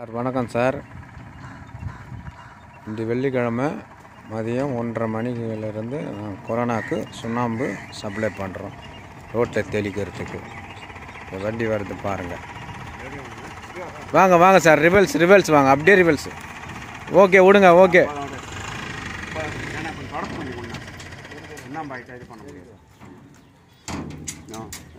Sir வணக்கம் sir. இந்த வெள்ளிக்கிழமை மதியம் 1:30 மணிலேருந்து கொரோனாவுக்கு சுண்ணாம்பு சப்ளை பண்ணுறோம் ரோட்டில் தெளிக்கிறதுக்கு. வண்டி வருது பாருங்கள். வாங்க வாங்க சார், ரிவல்ஸ் வாங்க, அப்படியே ரிவல்ஸ். ஓகே விடுங்க. ஓகே என்ன